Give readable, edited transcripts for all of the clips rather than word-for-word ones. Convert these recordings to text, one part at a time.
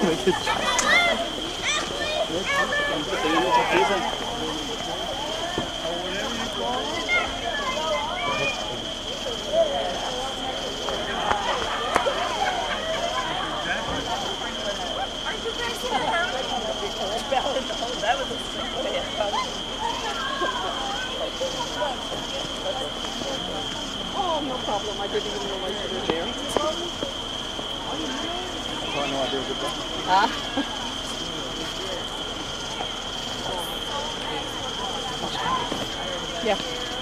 That was a simple way of oh, no problem. I didn't even realize you were there. Oh, no idea what that. Yeah.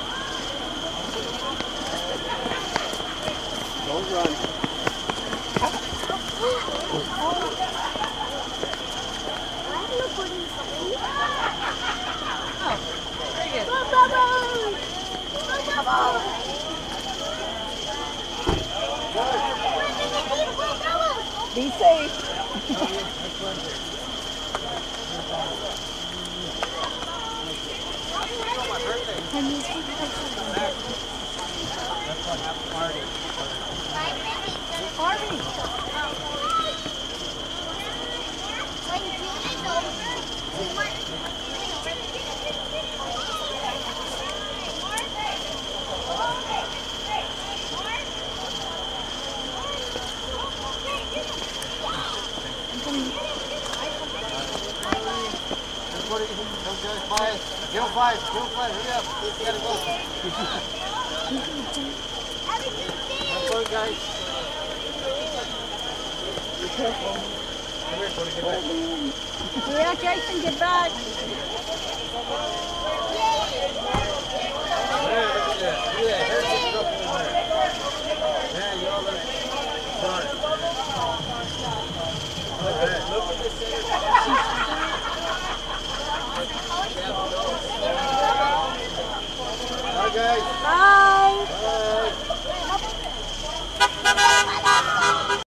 Don't run. Oh, very good. Be safe. Kill five, hurry up. You gotta go. Have fun, guys. Be careful. Come here, Cody, get back. Yeah, Jason, get back.